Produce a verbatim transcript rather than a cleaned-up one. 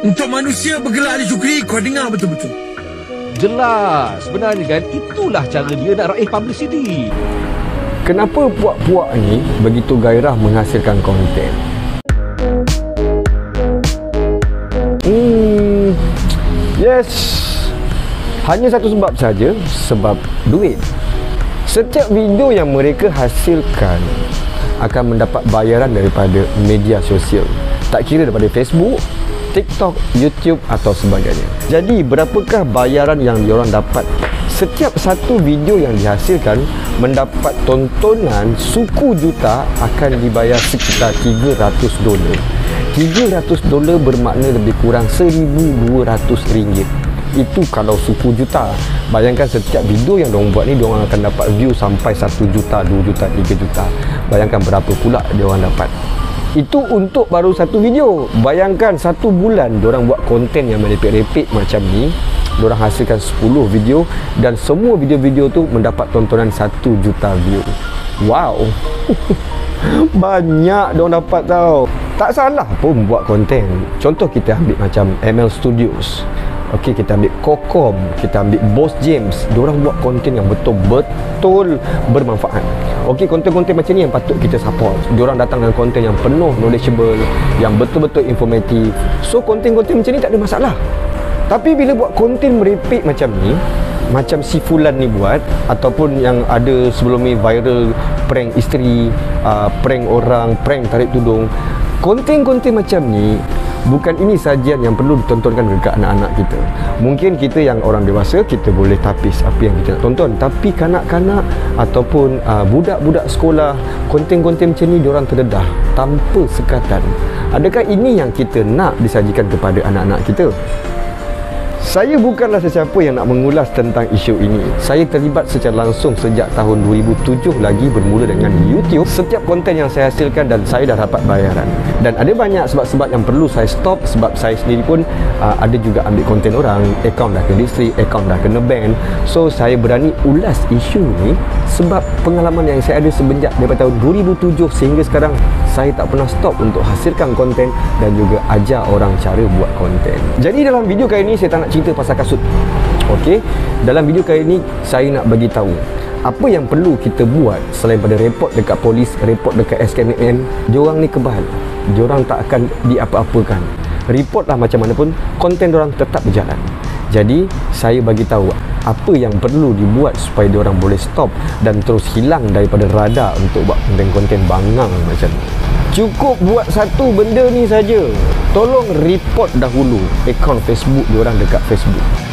Untuk manusia bergerak di sukri, kau dengar betul-betul. Jelas, sebenarnya kan itulah cara dia nak raih publicity. Kenapa puak-puak ni begitu gairah menghasilkan konten? Hmm, yes, hanya satu sebab saja, sebab duit. Setiap video yang mereka hasilkan akan mendapat bayaran daripada media sosial. Tak kira daripada Facebook, TikTok, YouTube atau sebagainya. Jadi berapakah bayaran yang diorang dapat? Setiap satu video yang dihasilkan mendapat tontonan suku juta akan dibayar sekitar tiga ratus dolar. tiga ratus dolar bermakna lebih kurang seribu dua ratus ringgit. Itu kalau suku juta. Bayangkan setiap video yang diorang buat ni, diorang akan dapat view sampai satu juta, dua juta, tiga juta. Bayangkan berapa pula diorang dapat. Itu untuk baru satu video. Bayangkan satu bulan diorang buat konten yang merepek-repek macam ni, diorang hasilkan sepuluh video dan semua video-video tu mendapat tontonan satu juta view. Wow. Banyak diorang dapat tau. Tak salah pun buat konten. Contoh kita ambil macam M L Studios. Okey, kita ambil Kokom, kita ambil Boss James. Diorang buat konten yang betul-betul bermanfaat. Okey, konten-konten macam ni yang patut kita support. Diorang datang dengan konten yang penuh knowledgeable, yang betul-betul informatif. So, konten-konten macam ni tak ada masalah. Tapi bila buat konten merepek macam ni, macam si Fulan ni buat, ataupun yang ada sebelum ni viral prank isteri, uh, prank orang, prank tarik tudung. Konten-konten macam ni bukan ini sajian yang perlu ditontonkan dekat anak-anak kita. Mungkin kita yang orang dewasa, kita boleh tapis apa yang kita nak tonton. Tapi kanak-kanak ataupun uh, budak-budak sekolah, konten-konten macam ni diorang terdedah tanpa sekatan. Adakah ini yang kita nak disajikan kepada anak-anak kita? Saya bukanlah sesiapa yang nak mengulas tentang isu ini. Saya terlibat secara langsung sejak tahun dua ribu tujuh lagi, bermula dengan YouTube. Setiap konten yang saya hasilkan dan saya dah dapat bayaran. Dan ada banyak sebab-sebab yang perlu saya stop, sebab saya sendiri pun uh, ada juga ambil konten orang, akaun dah kena restrict, akaun dah kena ban. So saya berani ulas isu ni sebab pengalaman yang saya ada semenjak daripada tahun dua ribu tujuh sehingga sekarang, saya tak pernah stop untuk hasilkan konten dan juga ajar orang cara buat konten. Jadi dalam video kali ini saya tak nak cerita pasal kasut. Okey, dalam video kali ini saya nak bagi tahu apa yang perlu kita buat selain pada report dekat polis, report dekat S K M N. Diorang ni kebal. Diorang tak akan diapa-apakan. Report lah macam mana pun, konten diorang tetap berjalan. Jadi saya bagi tahu apa yang perlu dibuat supaya diorang boleh stop dan terus hilang daripada radar untuk buat konten-konten bangang macam ni. Cukup buat satu benda ni saja. Tolong report dahulu akaun Facebook diorang dekat Facebook.